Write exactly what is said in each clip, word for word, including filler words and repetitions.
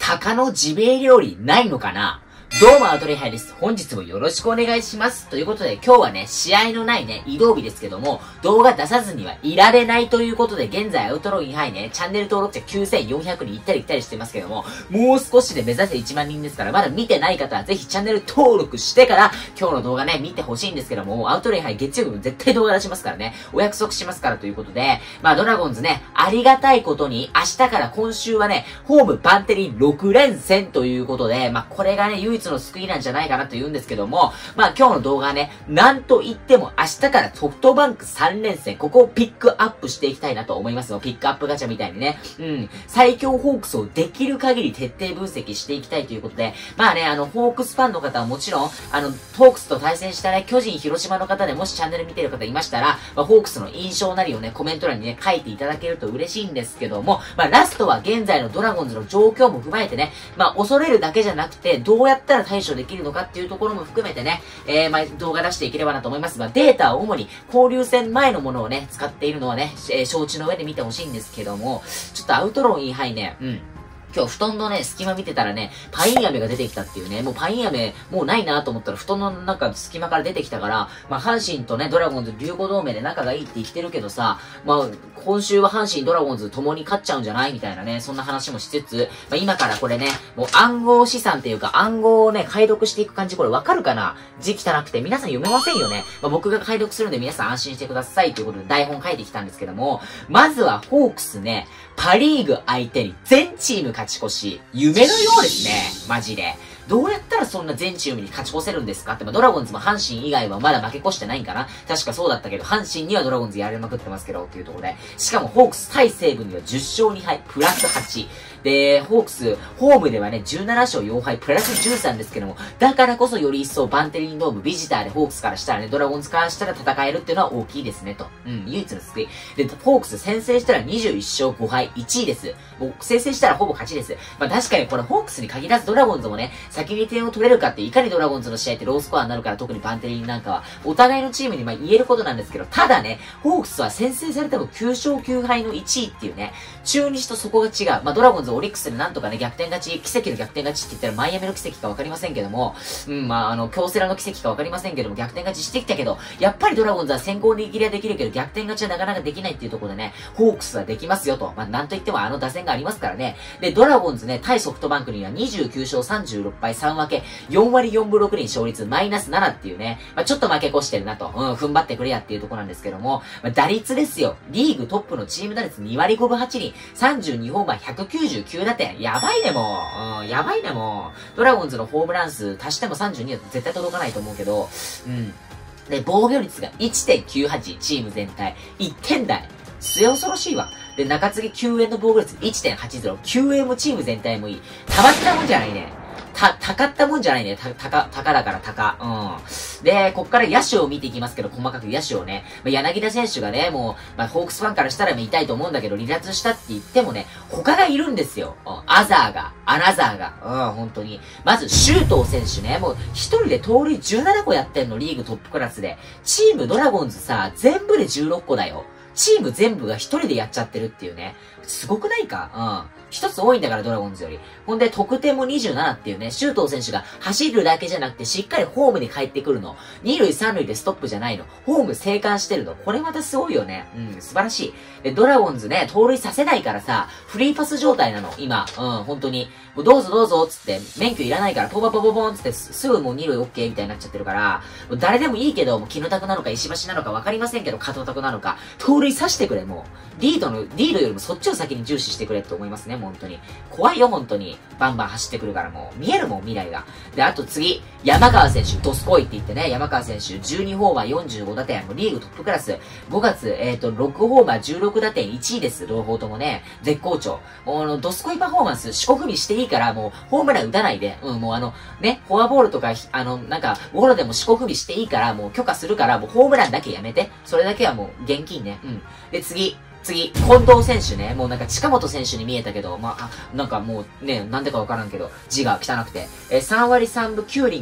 鷹のジビエ料理ないのかな？どうも、アウトレイハイです。本日もよろしくお願いします。ということで、今日はね、試合のないね、移動日ですけども、動画出さずにはいられないということで、現在、アウトロインハイね、チャンネル登録者きゅうせんよんひゃくにん行ったり来たりしてますけども、もう少しで目指せいちまんにんですから、まだ見てない方はぜひチャンネル登録してから、今日の動画ね、見てほしいんですけども、アウトレイハイ月曜日も絶対動画出しますからね、お約束しますからということで、まあ、ドラゴンズね、ありがたいことに、明日から今週はね、ホームバンテリンろくれんせんということで、まあ、これがね、唯一の救いなんじゃないかなと言うんですけども、まあ今日の動画はね、なんと言っても明日からソフトバンクさんれんせん、ここをピックアップしていきたいなと思いますよ。ピックアップガチャみたいにね。うん。最強ホークスをできる限り徹底分析していきたいということで、まあね、あの、ホークスファンの方はもちろん、あの、ホークスと対戦したね、巨人、広島の方でもしチャンネル見てる方いましたら、まあ、ホークスの印象なりをね、コメント欄にね、書いていただけると嬉しいんですけども、まあラストは現在のドラゴンズの状況も踏まえてね、まあ恐れるだけじゃなくて、どうやったら対処できるのかっていうところも含めてね、えー、まあ、動画出していければなと思いますが、データを主に交流戦前のものをね、使っているのはね、えー、承知の上で見てほしいんですけども、ちょっとアウトローインハイね、うん。今日布団のね、隙間見てたらね、パイン飴が出てきたっていうね、もうパイン飴もうないなと思ったら布団のなんか隙間から出てきたから、まあ阪神とね、ドラゴンズ竜虎同盟で仲がいいって言ってるけどさ、まあ今週は阪神ドラゴンズ共に勝っちゃうんじゃないみたいなね、そんな話もしつつ、まあ今からこれね、もう暗号資産っていうか暗号をね、解読していく感じ、これわかるかな？字汚くて皆さん読めませんよね。まあ僕が解読するんで皆さん安心してくださいということで台本書いてきたんですけども、まずはホークスね、パリーグ相手に全チーム勝ち越し、夢のようですね。マジで。どうやったらそんな全チームに勝ち越せるんですかって、まあ、ドラゴンズも阪神以外はまだ負け越してないんかな？確かそうだったけど、阪神にはドラゴンズやられまくってますけど、っていうところで。しかもホークス対西武にはじゅっしょうにはい、プラスはち。で、ホークス、ホームではね、じゅうななしょうよんはい、プラスじゅうさんですけども、だからこそより一層バンテリンドーム、ビジターでホークスからしたらね、ドラゴンズからしたら戦えるっていうのは大きいですね、と。うん、唯一の救い。で、ホークス先制したらにじゅういっしょうごはい、いちいです。もう、先制したらほぼ勝ちです。まあ確かにこれホークスに限らずドラゴンズもね、先に点を取れるかって、いかにドラゴンズの試合ってロースコアになるから、特にバンテリンなんかは、お互いのチームにまあ言えることなんですけど、ただね、ホークスは先制されてもきゅうしょうきゅうはいのいちいっていうね、中日とそこが違う。まあドラゴンズ、オリックスでなんとかね、逆転勝ち、奇跡の逆転勝ちって言ったらマイアミの奇跡かわかりませんけども、うん、まああの、京セラの奇跡かわかりませんけども、逆転勝ちしてきたけど、やっぱりドラゴンズは先行逃げりはできるけど、逆転勝ちはなかなかできないっていうところでね、ホークスはできますよと。まあなんと言ってもあの打線がありますからね。で、ドラゴンズね、対ソフトバンクにはにじゅうきゅうしょうさんじゅうろくはいさんわけ、よんわりよんぶろくりん勝率マイナスななっていうね、まあちょっと負け越してるなと、うん、踏ん張ってくれやっていうところなんですけども、まあ打率ですよ。リーグトップのチーム打率にわりごぶはちりん、さんじゅうにホーマーひゃくきゅうじゅうきゅうだてん。やばいねもう。うん、やばいねもう。ドラゴンズのホームラン数足してもさんじゅうにだと絶対届かないと思うけど、うん。で、防御率が いってんきゅうはち、チーム全体。いってん台。末恐ろしいわ。で、中継ぎきゅうえんの防御率 いってんはちゼロ。きゅうえんもチーム全体もいい。たまったもんじゃないね。た、たかったもんじゃないね。た、たか、たかだからたか。うん。で、こっから野手を見ていきますけど、細かく野手をね。まあ、柳田選手がね、もう、まあ、ホークスファンからしたら痛いと思うんだけど、離脱したって言ってもね、他がいるんですよ。うん、アザーが、アナザーが。うん、本当に。まず、周東選手ね、もう、一人で盗塁じゅうななこやってんの、リーグトップクラスで。チームドラゴンズさ、全部でじゅうろっこだよ。チーム全部が一人でやっちゃってるっていうね。すごくないか？うん。一つ多いんだからドラゴンズより。ほんで、得点もにじゅうななっていうね、周東選手が走るだけじゃなくてしっかりホームに帰ってくるの。二塁三塁でストップじゃないの。ホーム生還してるの。これまたすごいよね。うん、素晴らしい。で、ドラゴンズね、盗塁させないからさ、フリーパス状態なの、今。うん、本当に。もうどうぞどうぞ、つって、免許いらないから、ポポポポポンつって、すぐもう二塁オッケーみたいになっちゃってるから、もう誰でもいいけど、もうキヌタクなのか石橋なのかわかりませんけど、加藤タクなのか、盗塁さしてくれ、もう。リードの、リードよりもそっちを先に重視してくれって思いますね、本当に。怖いよ、本当に。バンバン走ってくるからもう、見えるもん、未来が。で、あと次、山川選手、ドスコイって言ってね、山川選手、じゅうにホーマーよんじゅうごだてん、もうリーグトップクラス。ごがつ、えっと、ろくホーマーじゅうろくだてんいちいです、両方ともね。絶好調。もうあの、ドスコイパフォーマンス、四股踏みしていいから、もう、ホームラン打たないで、うん、もうあの、ね、フォアボールとか、あの、なんか、ゴロでも四股踏みしていいから、もう許可するから、もうホームランだけやめて。それだけはもう、現金ね。うん。で、次。次、近藤選手ね。もうなんか近本選手に見えたけど、まあ、なんかもうね、なんでかわからんけど、字が汚くて。えー、さんわりさんぶきゅうりん勝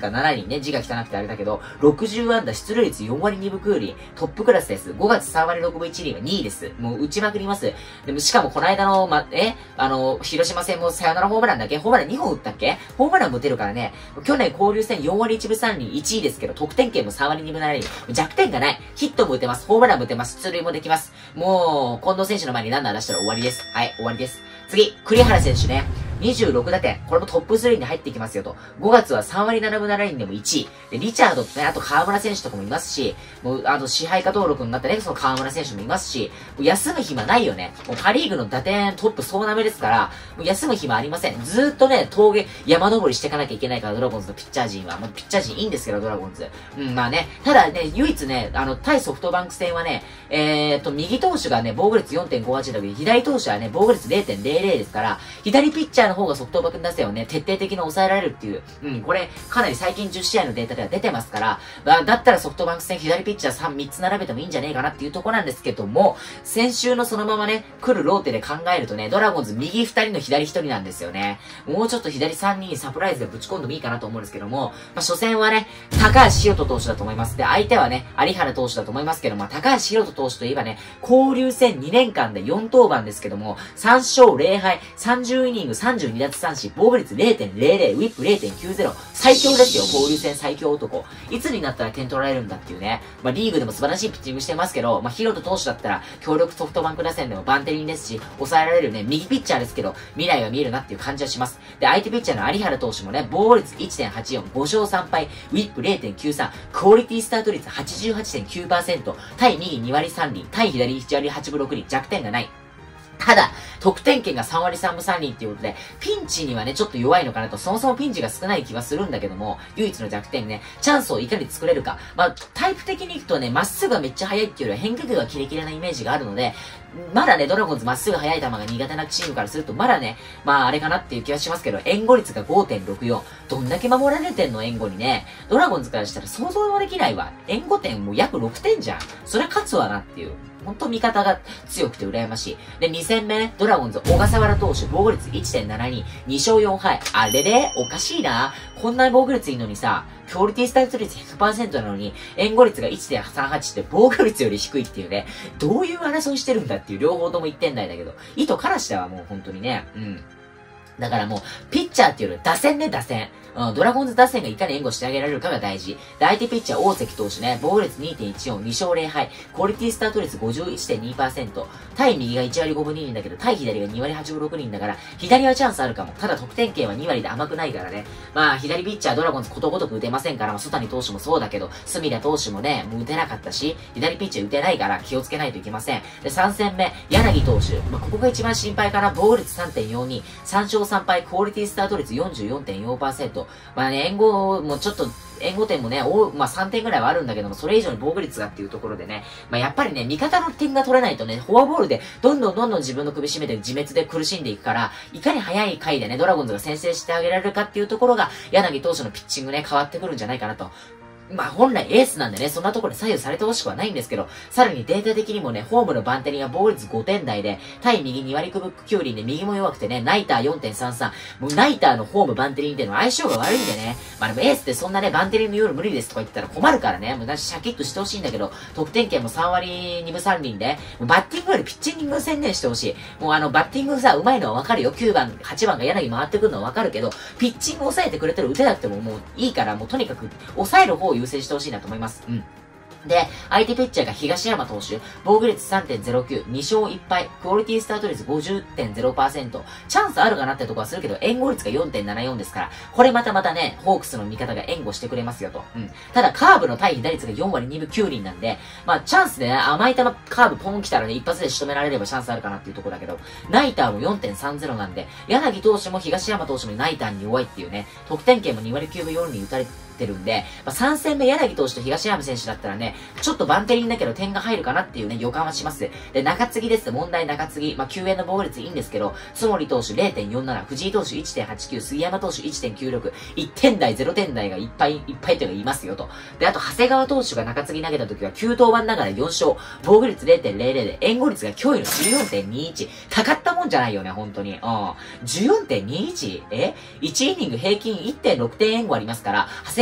かななにんね、字が汚くてあれだけど、ろくじゅうあんだ、出塁率よんわりにぶクーリー、トップクラスです。ごがつさんわりろくぶいちりんはにいです。もう打ちまくります。でもしかもこの間の、ま、えあの、広島戦もサヨナラホームランだっけホームランにほん打ったっけホームランも打てるからね、去年交流戦よんわりいちぶさんりんいちいですけど、得点圏もさんわりにぶななりん。弱点がない。ヒットも打てます。ホームランも打てます。出塁もできます。もう、近藤選手の前にランナー出したら終わりです。はい、終わりです。次、栗原選手ね。にじゅうろくだてん。これもトップスリーに入ってきますよと。ごがつはさんわりななぶななりんでもいちい。で、リチャードとね、あと河村選手とかもいますし、もう、あと支配下登録になったね、その河村選手もいますし、もう休む暇ないよね。もうパリーグの打点トップ総なめですから、もう休む暇ありません。ずーっとね、峠、山登りしていかなきゃいけないから、ドラゴンズのピッチャー陣は。もうピッチャー陣いいんですけど、ドラゴンズ。うん、まあね。ただね、唯一ね、あの、対ソフトバンク戦はね、えーと、右投手がね、防御率 よんてんごはち だけど、左投手はね、防御率 れいてんぜろぜろ ですから、左ピッチャーの方がソフトバンク打線をね、徹底的に抑えられるっていう、うん、これ、かなり最近じゅっしあいのデータでは出てますから、まあ、だったらソフトバンク戦左ピッチャーさん、みっつ並べてもいいんじゃねえかなっていうところなんですけども、先週のそのままね、来るローテで考えるとね、ドラゴンズ右ふたりの左ひとりなんですよね。もうちょっと左さんにんにサプライズでぶち込んでもいいかなと思うんですけども、まあ、初戦はね、高橋宏斗投手だと思います。で、相手はね、有原投手だと思いますけども、高橋宏斗投手といえばね、交流戦にねんかんでよんとうばんですけども、さんしょうぜろはい、さんじゅうイニングさんじゅうにだつさんしん、防御率 れいてんぜろぜろ、ウィップ れいてんきゅうぜろ、最強ですよ、交流戦最強男。いつになったら点取られるんだっていうね。まあ、リーグでも素晴らしいピッチングしてますけど、まあ、ヒロト投手だったら、強力ソフトバンク打線でもバンテリンですし、抑えられるね、右ピッチャーですけど、未来が見えるなっていう感じはします。で、相手ピッチャーの有原投手もね、防御率 いってんはちよん、ごしょうさんぱい、ウィップ れいてんきゅうさん、クオリティスタート率 はちじゅうはちてんきゅうパーセント、対右にわりさんりん、対左いちわりはちぶろくりん、弱点がない。ただ、得点圏がさんわりさんぶさんりんっていうことで、ピンチにはね、ちょっと弱いのかなと、そもそもピンチが少ない気はするんだけども、唯一の弱点ね、チャンスをいかに作れるか。まあ、タイプ的にいくとね、まっすぐがめっちゃ速いっていうよりは変化球がキレキレなイメージがあるので、まだね、ドラゴンズまっすぐ速い球が苦手なチームからすると、まだね、まああれかなっていう気はしますけど、援護率が ごてんろくよん。どんだけ守られてんの援護にね。ドラゴンズからしたら想像もできないわ。援護点もう約ろくてんじゃん。それ勝つわなっていう。ほんと味方が強くて羨ましい。で、にせんめね、ドラゴンズ、小笠原投手、防御率 いってんななに、にしょうよんはい。あれれおかしいな。こんな防御率いいのにさ、クオリティスタート率 ひゃくパーセント なのに、援護率が いってんさんはち って防御率より低いっていうね、どういう争いしてるんだっていう両方ともいってん台だけど、意図からしてはもう本当にね、うん。だからもう、ピッチャーっていうより打線ね、打線。うん、ドラゴンズ打線がいかに援護してあげられるかが大事。で、相手ピッチャー大関投手ね、防御率 にてんいちよん、にしょうぜろはい、クオリティスタート率 ごじゅういちてんにパーセント、対右がいちわりごぶにりんだけど、対左がにわりはちぶろくりんだから、左はチャンスあるかも。ただ得点圏はにわりで甘くないからね。まあ、左ピッチャードラゴンズことごとく打てませんから、まあ、曽谷投手もそうだけど、隅田投手もね、もう打てなかったし、左ピッチャー打てないから気をつけないといけません。で、さんせんめ、柳投手。まあ、ここが一番心配かな。防御率 さんてんよんに、さんしょうさんぱい、クオリティスタート率 よんじゅうよんてんよんパーセント。まあね、援護もうちょっと、援護点もね、おまあ、さんてんぐらいはあるんだけども、それ以上に防御率がっていうところでね、まあ、やっぱりね、味方の点が取れないとね、フォアボールで、どんどんどんどん自分の首絞めて自滅で苦しんでいくから、いかに早い回でね、ドラゴンズが先制してあげられるかっていうところが、柳投手のピッチングね、変わってくるんじゃないかなと。まあ本来エースなんでね、そんなところで左右されてほしくはないんですけど、さらにデータ的にもね、ホームのバンテリンは防御率ごてん台で、対右にわりきゅうりんで右も弱くてね、ナイター よんてんさんさん。もうナイターのホームバンテリンっていうのは相性が悪いんでね。まあでもエースってそんなね、バンテリンの夜無理ですとか言ったら困るからね、もうシャキッとしてほしいんだけど、得点圏もさんわりにぶさんりんで、もうバッティングよりピッチングを専念してほしい。もうあの、バッティングさ、上手いのはわかるよ。きゅうばん、はちばんが柳回ってくるのはわかるけど、ピッチング抑えてくれてる打てなくてももういいから、もうとにかく抑える方を優先してほしいなと思います。うん。で、相手ピッチャーが東山投手、防御率 さんてんぜろきゅう、にしょういっぱい、クオリティスタート率 ごじゅってんぜろパーセント、チャンスあるかなってとこはするけど、援護率が よんてんななよん ですから、これまたまたね、ホークスの味方が援護してくれますよと。うん。ただ、カーブの対比打率がよんわりにぶきゅうりんなんで、まあ、チャンスでね、甘い球、カーブポン来たらね、一発で仕留められればチャンスあるかなっていうところだけど、ナイターも よんてんさんぜろ なんで、柳投手も東山投手もナイターに弱いっていうね、得点圏もにわりきゅうぶよんりん打たれて、てるんで、まあ、さんせんめ柳投手と東山選手だったらね、ちょっとバンテリンだけど点が入るかなっていうね、予感はします。で、中継ぎです。問題中継ぎ。まあ、救援の防御率いいんですけど、津森投手 れいてんよんなな、藤井投手 いってんはちきゅう、杉山投手 いってんきゅうろく、いってん台、ゼロてん台がいっぱいいっぱいというのがいますよと。で、あと、長谷川投手が中継ぎ投げた時はきゅうとうばんながらよんしょう、防御率 れいてんぜろぜろ で、援護率が驚異の じゅうよんてんにいち。かかったもんじゃないよね、本当に。うん。じゅうよんてんにいち? え ?いち イニング平均 いってんろくてん援護ありますから、長谷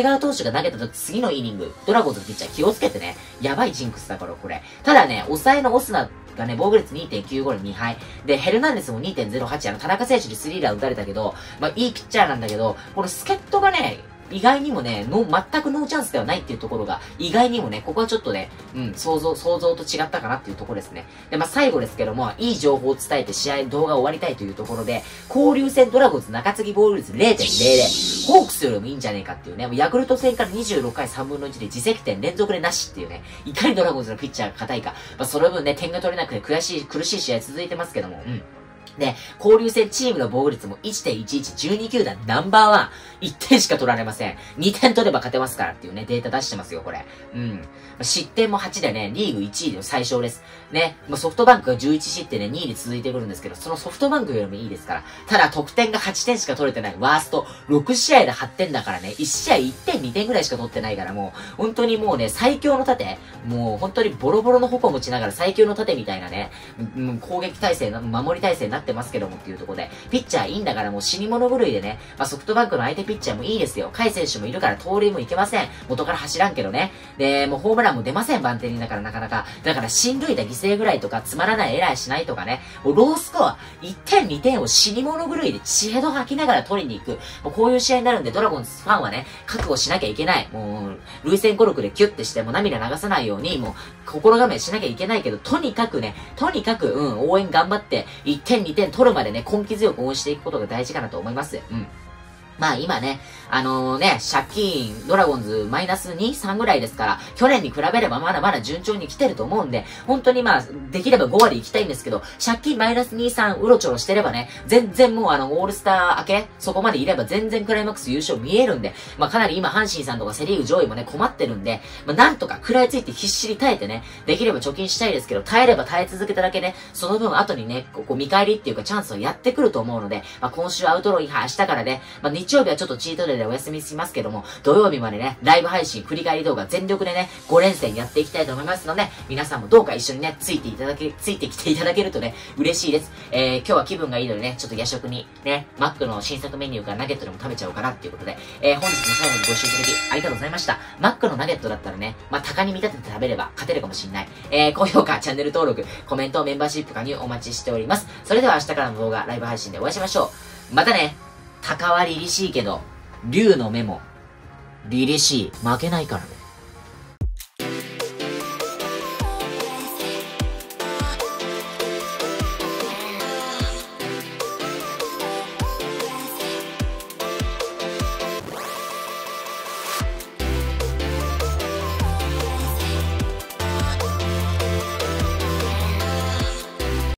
川投手が投げたと次のイニング、ドラゴンズのピッチャー気をつけてね。やばいジンクスだから、これ。ただね、抑えのオスナがね、防御率 にてんきゅうご でにはい。で、ヘルナンデスも にてんゼロはち。あの、田中選手にスリーラン打たれたけど、まあ、いいピッチャーなんだけど、この助っ人がね、意外にもね、の、全くノーチャンスではないっていうところが、意外にもね、ここはちょっとね、うん、想像、想像と違ったかなっていうところですね。で、まあ、最後ですけども、いい情報を伝えて試合、動画を終わりたいというところで、交流戦ドラゴンズ中継ぎ防御率 れいてんゼロゼロ。ホークスよりもいいんじゃねえかっていうね、ヤクルト戦からにじゅうろっかいさんぶんのいちで自責点連続でなしっていうね、いかにドラゴンズのピッチャーが硬いか。まあ、その分ね、点が取れなくて悔しい、苦しい試合続いてますけども、うん。で、交流戦チームの防御率も いってんいちいち、じゅうに球団ナンバーワン。いってんしか取られません。にてん取れば勝てますからっていうね、データ出してますよ、これ。うん。失点もはちでね、リーグいちいの最小です。ね、もうソフトバンクがじゅういち失点でにいに続いてくるんですけど、そのソフトバンクよりもいいですから。ただ、得点がはちてんしか取れてない。ワースト。ろく試合ではってんだからね、いち試合いってんにてんぐらいしか取ってないからもう、本当にもうね、最強の盾。もう本当にボロボロの矛を持ちながら最強の盾みたいなね、うん、攻撃体制、守り体制になってますけどもっていうところで、ピッチャーいいんだからもう死に物狂いでね、まあ、ソフトバンクの相手ピッチャーもいいですよ。甲斐選手もいるから盗塁もいけません。元から走らんけどね。で、もうホームランも出ません、バンテリンだからなかなか。だから進塁打犠牲ぐらいとか、つまらないエラーしないとかね。もうロースコア、いってんにてんを死に物狂いで血ヘド吐きながら取りに行く。もうこういう試合になるんで、ドラゴンズファンはね、覚悟しなきゃいけない。もう、涙腺コルクでキュッてして、もう涙流さないように、もう、心構えしなきゃいけないけど、とにかくね、とにかく、うん、応援頑張って、いってんにてん取るまでね、根気強く応援していくことが大事かなと思います。うん。まあ今ね、あのー、ね、借金、ドラゴンズマイナスに、さんぐらいですから、去年に比べればまだまだ順調に来てると思うんで、本当にまあ、できればご割行きたいんですけど、借金マイナスに、さん、うろちょろしてればね、全然もうあの、オールスター明け、そこまでいれば全然クライマックス優勝見えるんで、まあかなり今、阪神さんとかセリーグ上位もね、困ってるんで、まあなんとか食らいついて必死に耐えてね、できれば貯金したいですけど、耐えれば耐え続けただけね、その分後にね、ここ見返りっていうかチャンスをやってくると思うので、まあ今週アウトローイン、明日からね、まあ日曜日はちょっとチートデーでお休みしますけども、土曜日までね、ライブ配信、振り返り動画全力でね、ご連戦やっていきたいと思いますので、皆さんもどうか一緒にね、ついていただけ、ついてきていただけるとね、嬉しいです。えー、今日は気分がいいのでね、ちょっと夜食にね、マックの新作メニューからナゲットでも食べちゃおうかなっていうことで、えー、本日の最後にご視聴いただきありがとうございました。マックのナゲットだったらね、まあ、鷹に見立てて食べれば勝てるかもしんない。えー、高評価、チャンネル登録、コメント、メンバーシップ加入お待ちしております。それでは明日からの動画、ライブ配信でお会いしましょう。またね、鷹は凛々しいけど、竜の目も、凛々しい。負けないからね。